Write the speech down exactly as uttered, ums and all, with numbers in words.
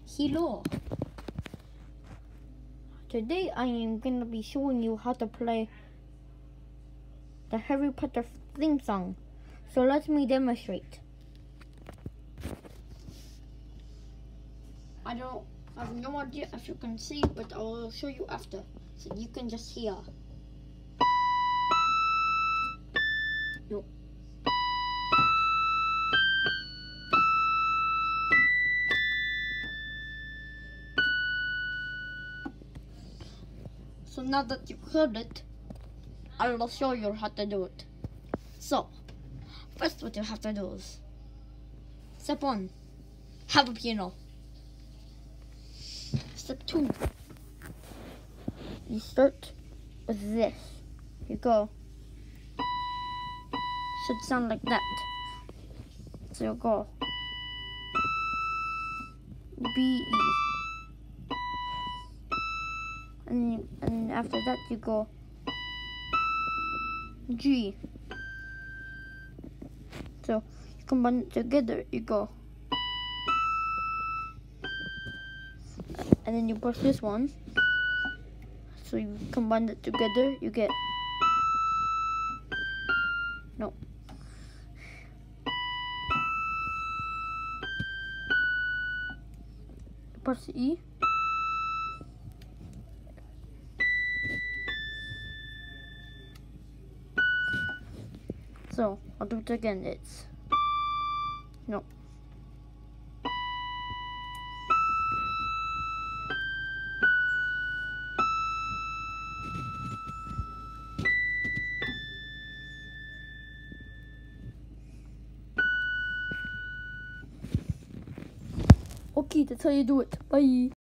Hello. Today I am going to be showing you how to play the Harry Potter theme song. So let me demonstrate. I don't I have no idea if you can see, but I will show you after, so you can just hear. No. So now that you've heard it, I will show you how to do it. So, first what you have to do is, step one, have a piano. Step two, you start with this. You go, should sound like that. So you go B, E. And, you, and after that you go G. So you combine it together, you go. And then you press this one. So you combine it together, you get. No. You press E. So, I'll do it again. It's no. Okay, that's how you do it. Bye.